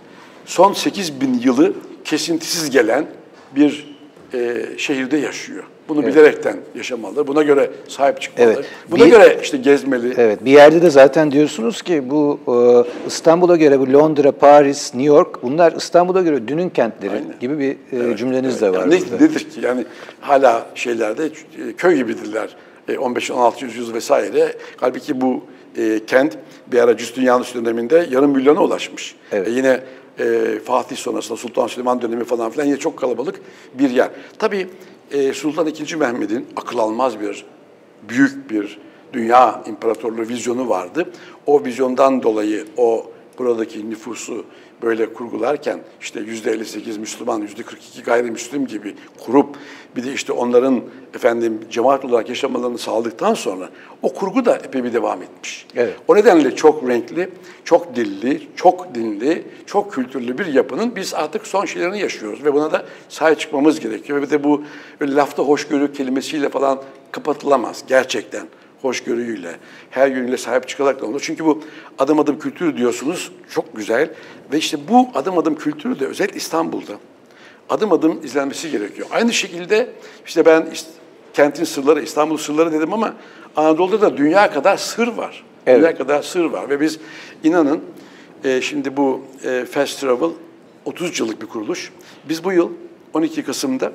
S2: son sekiz bin yılı kesintisiz gelen bir e, şehirde yaşıyor. Bunu evet. bilerekten yaşamalı. Buna göre sahip çıkmalı. Evet. Buna bir, göre işte gezmeli.
S1: Evet. Bir yerde de zaten diyorsunuz ki bu e, İstanbul'a göre bu Londra, Paris, New York bunlar İstanbul'a göre dünün kentleri Aynen. gibi bir e, evet, cümleniz evet. de var.
S2: Yani ne, nedir ki? Yani hala şeylerde köy gibidirler. E, on beş on altı yüzyıl vesaire. Halbuki bu e, kent bir ara Justinianus döneminde yarım milyona ulaşmış. Evet. E, yine e, Fatih sonrasında Sultan Süleyman dönemi falan filan yine çok kalabalık bir yer. Tabii e, Sultan ikinci. Mehmet'in akıl almaz bir, büyük bir dünya imparatorluğu vizyonu vardı. O vizyondan dolayı o buradaki nüfusu böyle kurgularken işte yüzde elli sekiz Müslüman, yüzde kırk iki gayrimüslim gibi kurup bir de işte onların efendim cemaat olarak yaşamalarını sağladıktan sonra o kurgu da epey bir devam etmiş. Evet. O nedenle çok renkli, çok dilli, çok dinli, çok kültürlü bir yapının biz artık son şeylerini yaşıyoruz ve buna da sahip çıkmamız gerekiyor. Ve de bu öyle lafta hoşgörü kelimesiyle falan kapatılamaz gerçekten. Hoşgörüyle, her yönüyle sahip çıkarak da olur. Çünkü bu adım adım kültür diyorsunuz, çok güzel. Ve işte bu adım adım kültürü de özellikle İstanbul'da adım adım izlenmesi gerekiyor. Aynı şekilde işte ben kentin sırları, İstanbul sırları dedim ama Anadolu'da da dünya kadar sır var. Evet. Dünya kadar sır var ve biz inanın e, şimdi bu e, Fast Travel otuz üç yıllık bir kuruluş. Biz bu yıl on iki Kasım'da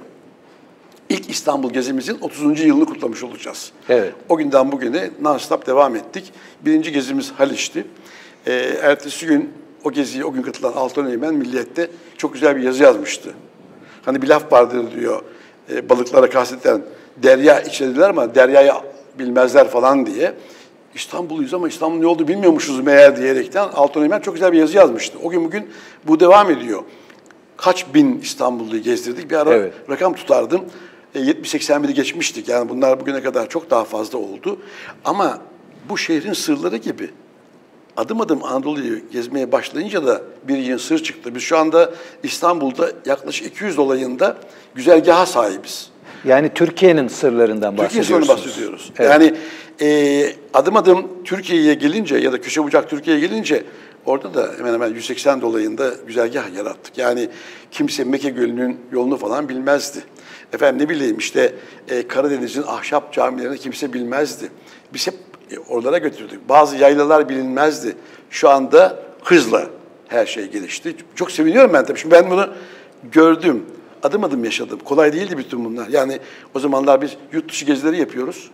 S2: İlk İstanbul gezimizin otuzuncu yılını kutlamış olacağız. Evet. O günden bugüne non-stop devam ettik. Birinci gezimiz Haliç'ti. Ee, ertesi gün o geziye o gün katılan Altan Öğmen Milliyet'te çok güzel bir yazı yazmıştı. Hani bir laf vardır diyor, e, balıklara kasteden derya içlediler ama deryayı bilmezler falan diye. İstanbulluyuz ama İstanbul ne oldu bilmiyormuşuz meğer diyerekten Altan Öğmen çok güzel bir yazı yazmıştı. O gün bugün bu devam ediyor. Kaç bin İstanbulluyu gezdirdik. Bir ara evet. rakam tutardım. yetmiş seksen bini geçmiştik. Yani bunlar bugüne kadar çok daha fazla oldu. Ama bu şehrin sırları gibi adım adım Anadolu'yu gezmeye başlayınca da bir yığın sır çıktı. Biz şu anda İstanbul'da yaklaşık iki yüz dolayında güzergaha sahibiz.
S1: Yani Türkiye'nin sırlarından bahsediyorsunuz.
S2: Türkiye sırrını bahsediyoruz. Evet. Yani e, adım adım Türkiye'ye gelince ya da köşe bucak Türkiye'ye gelince orada da hemen hemen yüz seksen dolayında güzergah yarattık. Yani kimse Mekke Gölü'nün yolunu falan bilmezdi. Efendim ne bileyim işte e, Karadeniz'in ahşap camilerini kimse bilmezdi. Biz hep e, oralara götürdük. Bazı yaylalar bilinmezdi. Şu anda hızla her şey gelişti. Çok seviniyorum ben tabii. Şimdi ben bunu gördüm. Adım adım yaşadım. Kolay değildi bütün bunlar. Yani o zamanlar biz yurt dışı gezileri yapıyoruz.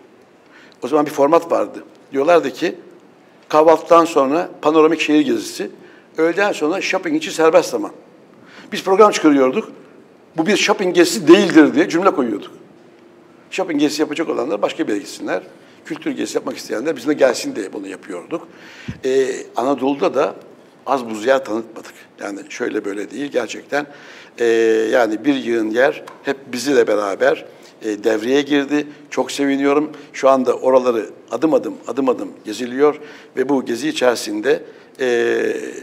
S2: O zaman bir format vardı. Diyorlardı ki kahvaltıdan sonra panoramik şehir gezisi, öğleden sonra shopping için serbest zaman. Biz program çıkarıyorduk. Bu bir shopping gezisi değildir diye cümle koyuyorduk. Shopping gezisi yapacak olanlar başka bir yere gitsinler. Kültür gezisi yapmak isteyenler bizimle gelsin diye bunu yapıyorduk. Ee, Anadolu'da da az buz yer tanıtmadık. Yani şöyle böyle değil gerçekten. Ee, yani bir yığın yer hep bizle beraber e, devreye girdi. Çok seviniyorum. Şu anda oraları adım adım adım adım geziliyor ve bu gezi içerisinde e,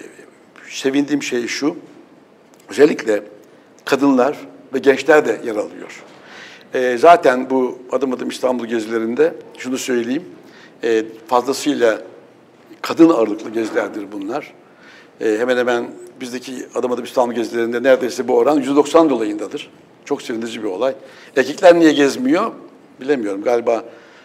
S2: sevindiğim şey şu. Özellikle kadınlar ve gençler de yer alıyor. E, zaten bu adım adım İstanbul gezilerinde şunu söyleyeyim. E, fazlasıyla kadın ağırlıklı gezilerdir bunlar. E, hemen hemen bizdeki adım adım İstanbul gezilerinde neredeyse bu oran yüzde doksan dolayındadır. Çok sevindirici bir olay. Erkekler niye gezmiyor? Bilemiyorum. Galiba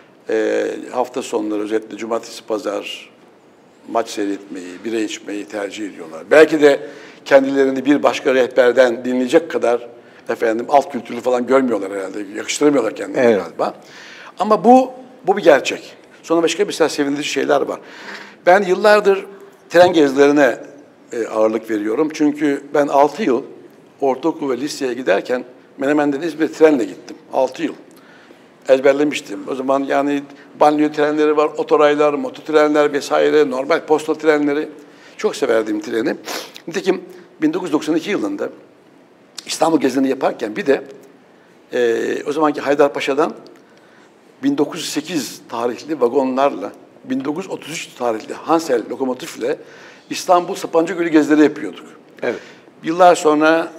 S2: e, hafta sonları özellikle cumartesi, pazar maç seyretmeyi, bira içmeyi tercih ediyorlar. Belki de kendilerini bir başka rehberden dinleyecek kadar efendim alt kültürlü falan görmüyorlar herhalde. Yakıştıramıyorlar kendilerini
S1: evet.
S2: galiba. Ama bu bu bir gerçek. Sonra başka mesela sevindirici şeyler var. Ben yıllardır tren gezilerine e, ağırlık veriyorum. Çünkü ben altı yıl ortaokul ve liseye giderken Menemen'den İzmir'e trenle gittim. altı yıl. Ezberlemiştim. O zaman yani banliyö trenleri var, otoraylar, mototrenler vesaire, normal posta trenleri. Çok severdim treni. Nitekim bin dokuz yüz doksan iki yılında İstanbul gezilerini yaparken bir de e, o zamanki Haydarpaşa'dan bin dokuz yüz sekiz tarihli vagonlarla, bin dokuz yüz otuz üç tarihli Hansel lokomotifle İstanbul Sapanca Gölü gezileri yapıyorduk.
S1: Evet.
S2: Yıllar sonra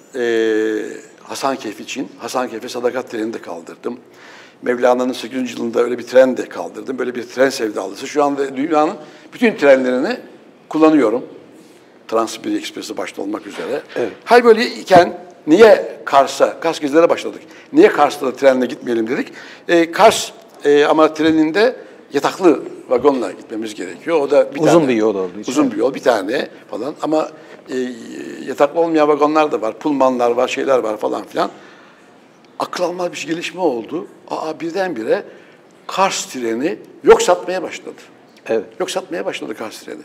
S2: e, Hasankeyf için, Hasankeyf'e sadakat trenini de kaldırdım. Mevlana'nın sekizinci yılında öyle bir tren de kaldırdım. Böyle bir tren sevdalısı. Şu anda dünyanın bütün trenlerini kullanıyorum. Trans-Sibirya Ekspresi başta olmak üzere.
S1: Evet.
S2: Hal böyle iken niye Kars'a, Kars gezilere başladık. Niye Kars'ta da trenle gitmeyelim dedik. E, Kars e, ama treninde yataklı vagonla gitmemiz gerekiyor. O da bir
S1: uzun
S2: tane,
S1: bir yol olduğu için.
S2: Uzun bir yol, bir tane falan. Ama e, yataklı olmayan vagonlar da var. Pulmanlar var, şeyler var falan filan. Akıl almaz bir gelişme oldu. Aa birdenbire Kars treni yok satmaya başladı.
S1: Evet.
S2: Yok satmaya başladı Kars treni.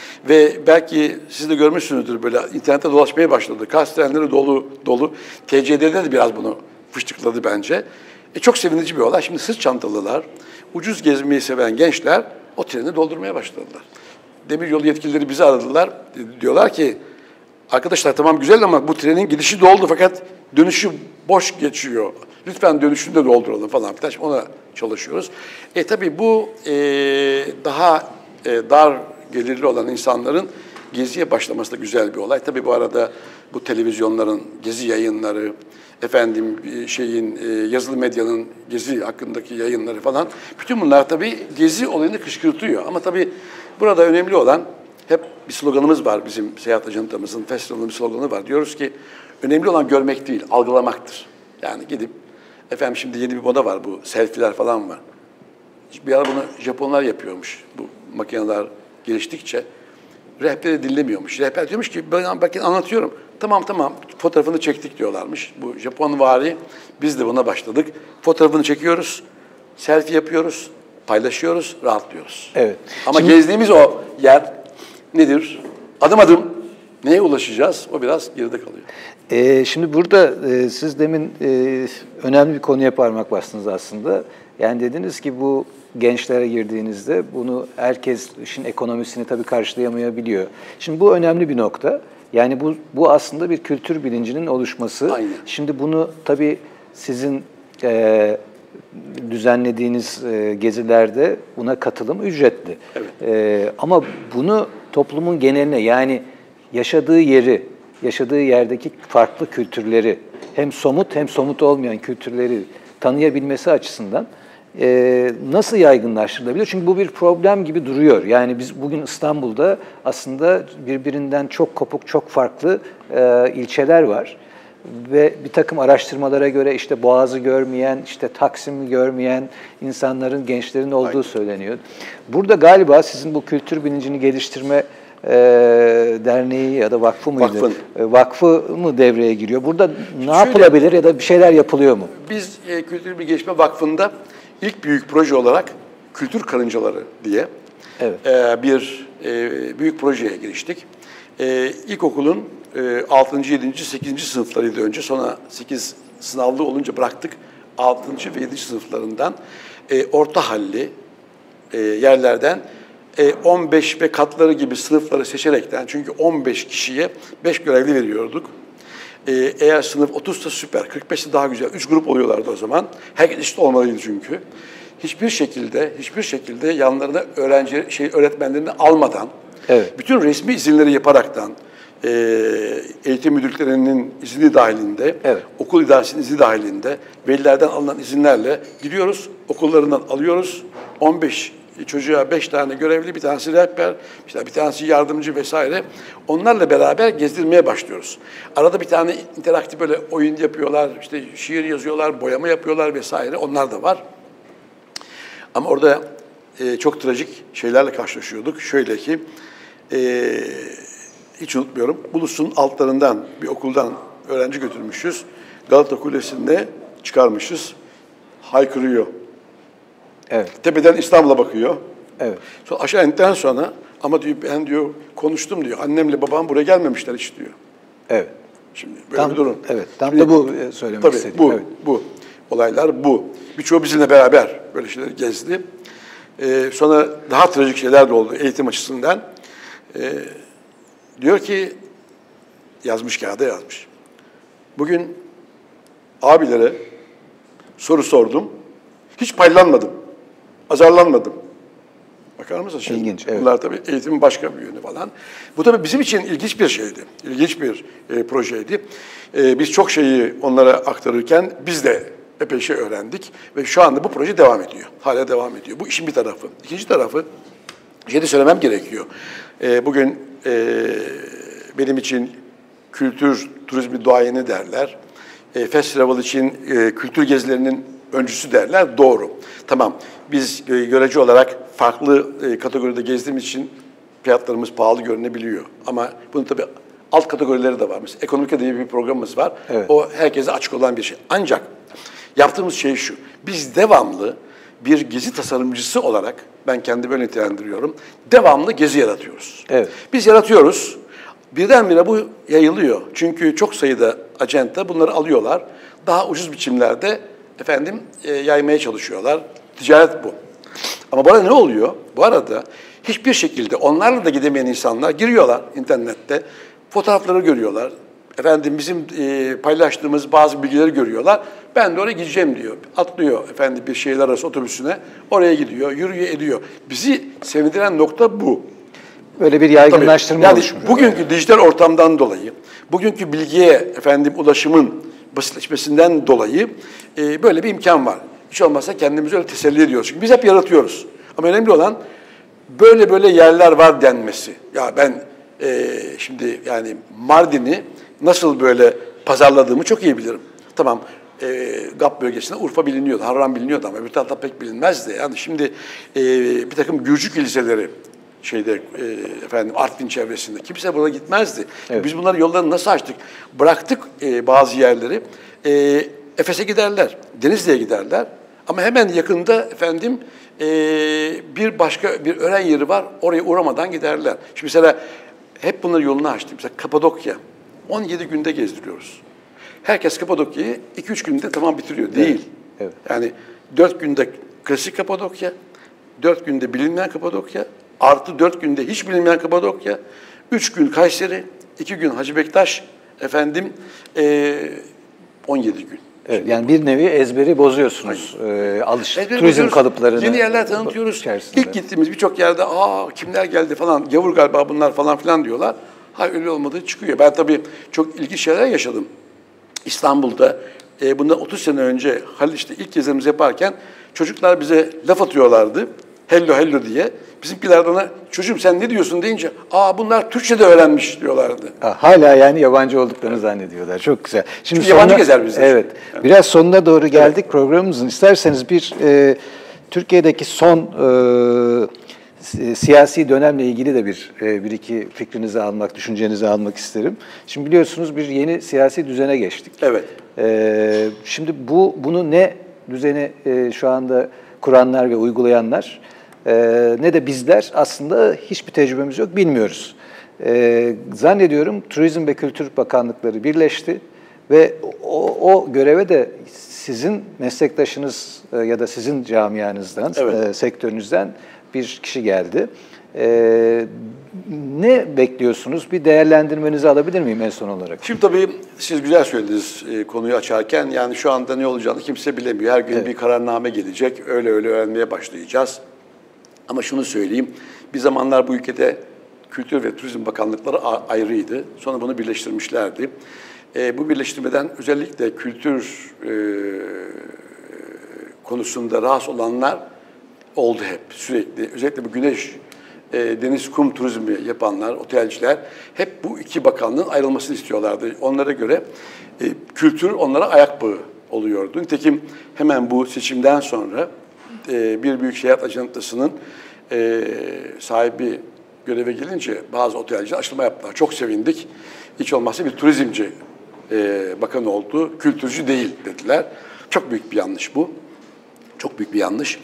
S2: Ve belki siz de görmüşsünüzdür böyle internette dolaşmaya başladı. Kars trenleri dolu dolu. T C D'de de biraz bunu fıştıkladı bence. E, çok sevinici bir olay. Şimdi sırt çantalılar, ucuz gezmeyi seven gençler o treni doldurmaya başladılar. Demiryolu yetkilileri bizi aradılar. Diyorlar ki arkadaşlar tamam güzel ama bu trenin gidişi doldu fakat dönüşü boş geçiyor. Lütfen dönüşünü de dolduralım falan filan. Şimdi ona çalışıyoruz. E tabii bu e, daha e, dar gelirli olan insanların geziye başlaması da güzel bir olay. Tabii bu arada bu televizyonların gezi yayınları, efendim şeyin yazılı medyanın gezi hakkındaki yayınları falan, bütün bunlar tabii gezi olayını kışkırtıyor. Ama tabii burada önemli olan, hep bir sloganımız var bizim seyahat ajantamızın, festivalın bir sloganı var. Diyoruz ki önemli olan görmek değil, algılamaktır. Yani gidip, efendim şimdi yeni bir moda var, bu selfie'ler falan var. Bir ara bunu Japonlar yapıyormuş, bu makineler geliştikçe. Rehberi dinlemiyormuş. Rehber diyormuş ki ben bakın anlatıyorum. Tamam tamam fotoğrafını çektik diyorlarmış. Bu Japonvari, biz de buna başladık. Fotoğrafını çekiyoruz, selfie yapıyoruz, paylaşıyoruz, rahatlıyoruz.
S1: Evet.
S2: Ama
S1: Şimdi,
S2: gezdiğimiz o yer nedir? Adım adım neye ulaşacağız? O biraz geride kalıyor.
S1: E, şimdi burada e, siz demin e, önemli bir konuya parmak bastınız aslında. Yani dediniz ki bu gençlere girdiğinizde bunu herkes işin ekonomisini tabii karşılayamayabiliyor. Şimdi bu önemli bir nokta. Yani bu bu aslında bir kültür bilincinin oluşması.
S2: Aynen.
S1: Şimdi bunu tabii sizin e, düzenlediğiniz e, gezilerde buna katılım ücretli.
S2: Evet.
S1: E, ama bunu toplumun geneline, yani yaşadığı yeri, yaşadığı yerdeki farklı kültürleri, hem somut hem somut olmayan kültürleri tanıyabilmesi açısından e, nasıl yaygınlaştırılabilir? Çünkü bu bir problem gibi duruyor. Yani biz bugün İstanbul'da aslında birbirinden çok kopuk, çok farklı e, ilçeler var. Ve bir takım araştırmalara göre işte Boğaz'ı görmeyen, işte Taksim'i görmeyen insanların, gençlerin olduğu Aynen. söyleniyor. Burada galiba sizin bu kültür bilincini geliştirme e, derneği ya da vakfı mıydı?
S2: Vakfın.
S1: E, vakfı mı devreye giriyor? Burada ne
S2: Şöyle,
S1: yapılabilir ya da bir şeyler yapılıyor mu?
S2: Biz e, Kültür Bilgi Gelişme Vakfı'nda ilk büyük proje olarak Kültür Karıncaları diye
S1: evet.
S2: e, bir e, büyük projeye giriştik. E, ilkokulun e, altıncı, yedinci, sekizinci sınıflarıydı önce. Sonra sekiz sınavlı olunca bıraktık. altıncı ve yedinci sınıflarından e, orta halli e, yerlerden e, on beş ve katları gibi sınıfları seçerekten, çünkü on beş kişiye beş görevli veriyorduk. Ee, eğer sınıf otuzsa süper, kırk beşse daha güzel. Üç grup oluyorlardı o zaman. Herkes eşit olmalıydı çünkü. Hiçbir şekilde, hiçbir şekilde yanlarına öğrenci, şey öğretmenlerini almadan,
S1: evet.
S2: bütün resmi izinleri yaparaktan, e, eğitim müdürlüklerinin izni dahilinde,
S1: evet.
S2: okul idaresinin izni dahilinde, velilerden alınan izinlerle gidiyoruz, okullarından alıyoruz. on beş çocuğa beş tane görevli, bir tanesi rehber, işte bir tanesi yardımcı vesaire. Onlarla beraber gezdirmeye başlıyoruz. Arada bir tane interaktif böyle oyun yapıyorlar, işte şiir yazıyorlar, boyama yapıyorlar vesaire. Onlar da var. Ama orada e, çok trajik şeylerle karşılaşıyorduk. Şöyle ki, e, hiç unutmuyorum, Ulus'un altlarından bir okuldan öğrenci götürmüşüz. Galata Kulesi'nde çıkarmışız. Haykırıyor.
S1: Evet.
S2: Tepeden İstanbul'a bakıyor.
S1: Evet.
S2: Sonra aşağı indikten sonra ama diyor ben diyor konuştum diyor. Annemle babam buraya gelmemişler hiç diyor.
S1: Evet.
S2: Şimdi böyle
S1: Tam,
S2: bir durum.
S1: Evet. Tam
S2: Şimdi,
S1: da bu söylemek
S2: tabii,
S1: istediğim.
S2: bu,
S1: Evet.
S2: bu. Olaylar bu. Birçoğu bizimle beraber böyle şeyler gezdi. Ee, sonra daha trajik şeyler de oldu eğitim açısından. Ee, diyor ki, yazmış kağıda yazmış. Bugün abilere soru sordum. Hiç paylanmadım. Azarlanmadım. Bakar mısın şimdi?
S1: İlginç, evet.
S2: Bunlar tabii eğitimin başka bir yönü falan. Bu tabii bizim için ilginç bir şeydi. İlginç bir e, projeydi. E, biz çok şeyi onlara aktarırken biz de epey şey öğrendik. Ve şu anda bu proje devam ediyor. Hala devam ediyor. Bu işin bir tarafı. İkinci tarafı, şey de söylemem gerekiyor. E, bugün e, benim için kültür, turizmi duayeni derler. E, festival için e, kültür gezilerinin öncüsü derler. Doğru. Tamam. Biz e, görece olarak farklı e, kategoride gezdiğimiz için fiyatlarımız pahalı görünebiliyor. Ama bunun tabii alt kategorileri de var. Mesela Ekonomika diye bir programımız var.
S1: Evet.
S2: O herkese açık olan bir şey. Ancak yaptığımız şey şu. Biz devamlı bir gezi tasarımcısı olarak, ben kendi böyle nitelendiriyorum, devamlı gezi yaratıyoruz.
S1: Evet.
S2: Biz yaratıyoruz. Birdenbire bu yayılıyor. Çünkü çok sayıda acenta bunları alıyorlar. Daha ucuz biçimlerde efendim e, yaymaya çalışıyorlar. Ticaret bu. Ama bu arada ne oluyor? Bu arada hiçbir şekilde onlarla da gidemeyen insanlar giriyorlar internette. Fotoğrafları görüyorlar. Efendim bizim e, paylaştığımız bazı bilgileri görüyorlar. Ben de oraya gideceğim diyor. Atlıyor efendim bir şehirler arası otobüsüne. Oraya gidiyor, yürüyor, ediyor. Bizi sevindiren nokta bu.
S1: Böyle bir yaygınlaştırma
S2: yani
S1: oluşmuş.
S2: bugünkü yani. dijital ortamdan dolayı, bugünkü bilgiye efendim ulaşımın basitleşmesinden dolayı e, böyle bir imkan var. Hiç olmazsa kendimizi öyle teselli ediyoruz. Çünkü biz hep yaratıyoruz. Ama önemli olan böyle böyle yerler var denmesi. Ya ben e, şimdi yani Mardin'i nasıl böyle pazarladığımı çok iyi bilirim. Tamam. E, G A P bölgesinde Urfa biliniyordu, Harran biliniyordu ama bir tarafta pek bilinmezdi. Yani şimdi e, bir takım Gürcü kiliseleri şeyde e, efendim Artvin çevresinde kimse burada gitmezdi. Evet. Biz bunları yollarını nasıl açtık? Bıraktık e, bazı yerleri. E, Efes'e giderler, Denizli'ye giderler. Ama hemen yakında efendim e, bir başka bir öğren yeri var. Oraya uğramadan giderler. Şimdi mesela hep bunları yolunu açtık. Mesela Kapadokya. on yedi günde gezdiriyoruz. Herkes Kapadokya'yı iki üç günde tamam bitiriyor. Değil.
S1: Evet. Evet.
S2: Yani dört günde klasik Kapadokya, dört günde bilinmeyen Kapadokya, artı dört günde hiç bilinmeyen Kapadokya, üç gün Kayseri, iki gün Hacı Bektaş, efendim e, on yedi gün.
S1: Evet, yani bir nevi ezberi bozuyorsunuz. E, alış,
S2: ezberi
S1: turizm
S2: bozuyoruz.
S1: kalıplarını.
S2: Yeni yerler tanıtıyoruz.
S1: İçerisinde.
S2: İlk gittiğimiz birçok yerde aa kimler geldi falan, gavur galiba bunlar falan filan diyorlar. Hayır öyle olmadığı çıkıyor. Ben tabii çok ilginç şeyler yaşadım. İstanbul'da e, bundan otuz sene önce Haliç'te ilk gezimizi yaparken çocuklar bize laf atıyorlardı. Hello hello diye. Bizimkiler de ona çocuğum sen ne diyorsun deyince aa bunlar Türkçe de öğrenmiş diyorlardı.
S1: Hala yani yabancı olduklarını zannediyorlar. Çok güzel. Şimdi
S2: Çünkü yabancı gezer bizler.
S1: Evet. Yani. Biraz sonuna doğru geldik evet. Programımızın. İsterseniz bir e, Türkiye'deki son e, siyasi dönemle ilgili de bir e, bir iki fikrinizi almak, düşüncenizi almak isterim. Şimdi biliyorsunuz bir yeni siyasi düzene geçtik.
S2: Evet.
S1: E, şimdi bu bunu ne düzeni e, şu anda kuranlar ve uygulayanlar e, ne de bizler aslında hiçbir tecrübemiz yok, bilmiyoruz. E, zannediyorum Turizm ve Kültür Bakanlıkları birleşti ve o, o göreve de sizin meslektaşınız e, ya da sizin camianızdan, evet. e, sektörünüzden bir kişi geldi. E, ne bekliyorsunuz? Bir değerlendirmenizi alabilir miyim en son olarak?
S2: Şimdi tabii siz güzel söylediniz e, konuyu açarken. Yani şu anda ne olacağını kimse bilemiyor. Her gün evet. bir kararname gelecek. Öyle öyle öğrenmeye başlayacağız. Ama şunu söyleyeyim. Bir zamanlar bu ülkede Kültür ve Turizm Bakanlıkları ayrıydı. Sonra bunu birleştirmişlerdi. E, bu birleştirmeden özellikle kültür e, konusunda rahatsız olanlar oldu hep sürekli. Özellikle bu güneş, e, deniz, kum turizmi yapanlar, otelciler hep bu iki bakanlığın ayrılmasını istiyorlardı. Onlara göre e, kültür onlara ayak bağı oluyordu. Nitekim hemen bu seçimden sonra e, bir büyük seyahat ajantasının e, sahibi göreve gelince bazı otelciler açılma yaptılar. Çok sevindik. Hiç olmazsa bir turizmci e, bakan oldu, kültürcü değil dediler. Çok büyük bir yanlış bu. Çok büyük bir yanlış.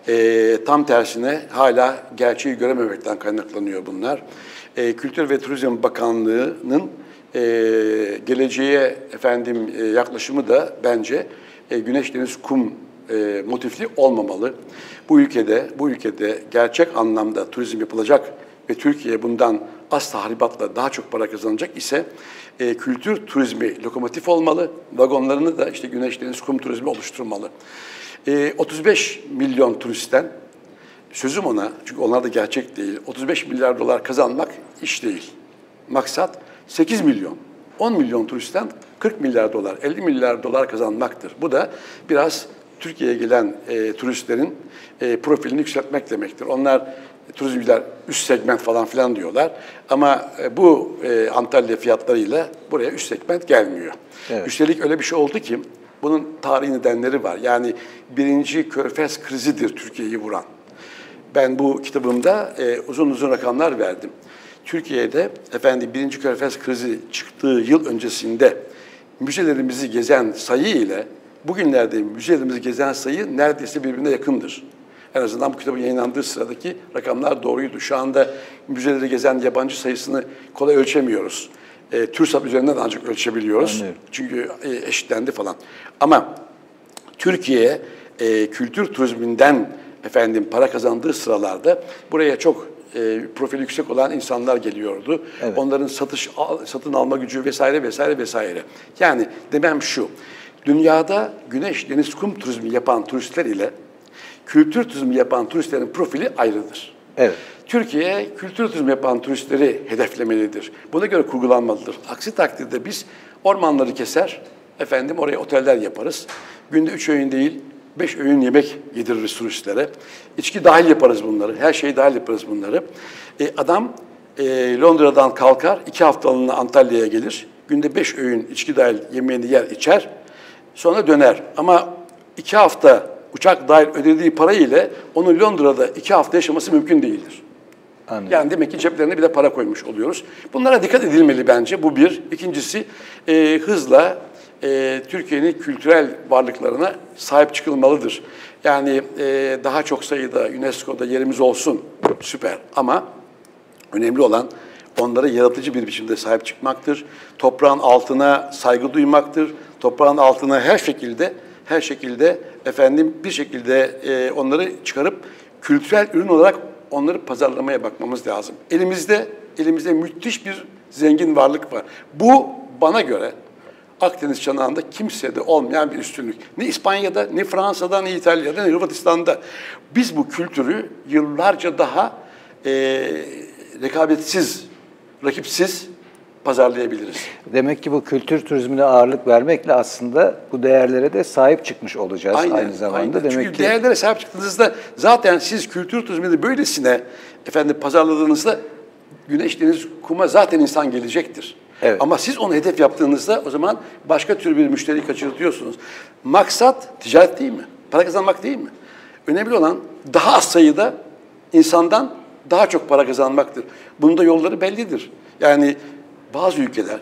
S2: E, tam tersine hala gerçeği görememekten kaynaklanıyor bunlar. E, Kültür ve Turizm Bakanlığı'nın e, geleceğe efendim e, yaklaşımı da bence e, güneş, deniz, kum e, motifli olmamalı. Bu ülkede, bu ülkede gerçek anlamda turizm yapılacak ve Türkiye bundan az tahribatla daha çok para kazanacak ise e, kültür turizmi lokomotif olmalı. Vagonlarını da işte güneş, deniz, kum turizmi oluşturmalı. E, otuz beş milyon turistten, sözüm ona, çünkü onlar da gerçek değil, otuz beş milyar dolar kazanmak iş değil. Maksat sekiz milyon, on milyon turistten kırk milyar dolar, elli milyar dolar kazanmaktır. Bu da biraz Türkiye'ye gelen e, turistlerin e, profilini yükseltmek demektir. Onlar turizmciler üst segment falan filan diyorlar. Ama e, bu e, Antalya fiyatlarıyla buraya üst segment gelmiyor. Evet. Üstelik öyle bir şey oldu ki bunun tarihi nedenleri var. Yani birinci Körfez krizidir Türkiye'yi vuran. Ben bu kitabımda e, uzun uzun rakamlar verdim. Türkiye'de efendim birinci Körfez krizi çıktığı yıl öncesinde müzelerimizi gezen sayı ile bugünlerde müzelerimizi gezen sayı neredeyse birbirine yakındır. En azından bu kitabın yayınlandığı sıradaki rakamlar doğruydu. Şu anda müzeleri gezen yabancı sayısını kolay ölçemiyoruz. E, TÜRSAP üzerinden ancak ölçebiliyoruz. Anlıyorum. Çünkü e, eşitlendi falan. Ama Türkiye e, kültür turizminden efendim para kazandığı sıralarda buraya çok e, profili yüksek olan insanlar geliyordu. Evet. Onların satış satın alma gücü vesaire vesaire vesaire. Yani demem şu. Dünyada güneş, deniz, kum turizmi yapan turistler ile kültür turizmi yapan turistlerin profili ayrıdır. Evet. Türkiye kültür turizmi yapan turistleri hedeflemelidir. Buna göre kurgulanmalıdır. Aksi takdirde biz ormanları keser, efendim oraya oteller yaparız. Günde üç öğün değil, beş öğün yemek yediririz turistlere. İçki dahil yaparız bunları, her şeyi dahil yaparız bunları. E, adam e, Londra'dan kalkar, iki haftalığına Antalya'ya gelir. Günde beş öğün içki dahil yemeğini yer, içer. Sonra döner. Ama iki hafta uçak dahil ödediği para ile onun Londra'da iki hafta yaşaması mümkün değildir. Anladım. Yani demek ki ceplerine bir de para koymuş oluyoruz. Bunlara dikkat edilmeli bence. Bu bir. İkincisi e, hızla e, Türkiye'nin kültürel varlıklarına sahip çıkılmalıdır. Yani e, daha çok sayıda UNESCO'da yerimiz olsun. Süper. Ama önemli olan onlara yaratıcı bir biçimde sahip çıkmaktır. Toprağın altına saygı duymaktır. Toprağın altına her şekilde her şekilde efendim bir şekilde e, onları çıkarıp kültürel ürün olarak onları pazarlamaya bakmamız lazım. Elimizde elimizde müthiş bir zengin varlık var. Bu bana göre Akdeniz çanağında kimsede olmayan bir üstünlük. Ne İspanya'da, ne Fransa'da, ne İtalya'da, ne Hırvatistan'da. Biz bu kültürü yıllarca daha e, rekabetsiz, rakipsiz pazarlayabiliriz.
S1: Demek ki bu kültür turizmine ağırlık vermekle aslında bu değerlere de sahip çıkmış olacağız aynen, aynı zamanda. Aynen.
S2: Demek
S1: Çünkü
S2: ki değerlere sahip çıktığınızda zaten siz kültür turizmini böylesine efendim pazarladığınızda güneş, deniz, kuma zaten insan gelecektir. Evet. Ama siz onu hedef yaptığınızda o zaman başka tür bir müşteriyi kaçırtıyorsunuz. Maksat ticaret değil mi? Para kazanmak değil mi? Önemli olan daha az sayıda insandan daha çok para kazanmaktır. Bunun da yolları bellidir. Yani bazı ülkeler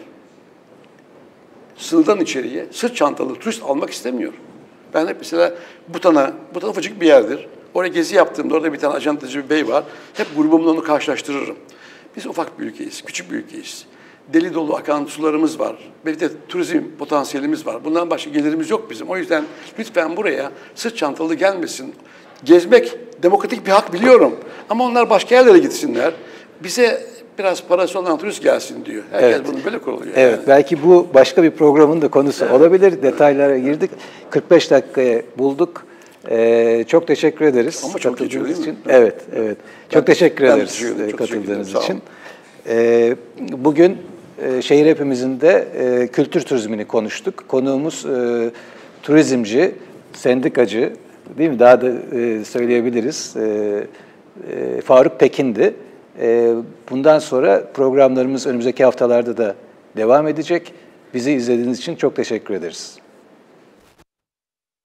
S2: sınırdan içeriye sırt çantalı turist almak istemiyor. Ben hep mesela Butan'a, Butan ufacık bir yerdir. Oraya gezi yaptığımda orada bir tane ajantacı bir bey var. Hep grubumla onu karşılaştırırım. Biz ufak bir ülkeyiz, küçük bir ülkeyiz. Deli dolu akan sularımız var. Bir de turizm potansiyelimiz var. Bundan başka gelirimiz yok bizim. O yüzden lütfen buraya sırt çantalı gelmesin. Gezmek demokratik bir hak biliyorum. Ama onlar başka yerlere gitsinler. Bize biraz parası olan turist gelsin diyor. Herkes evet. Bunu böyle kuruluyor.
S1: Evet, yani. Belki bu başka bir programın da konusu evet. olabilir. Detaylara girdik. kırk beş dakikaya bulduk. Ee, çok teşekkür ederiz.
S2: Ama çok geçiyor değil mi?
S1: için. Evet, evet. Ben, çok teşekkür ben ederiz teşekkür çok katıldığınız teşekkür için. Ee, bugün e, Şehir Hepimizin de e, kültür turizmini konuştuk. Konuğumuz e, turizmci, sendikacı, değil mi? Daha da e, söyleyebiliriz. E, e, Faruk Pekin'di. Bundan sonra programlarımız önümüzdeki haftalarda da devam edecek. Bizi izlediğiniz için çok teşekkür ederiz.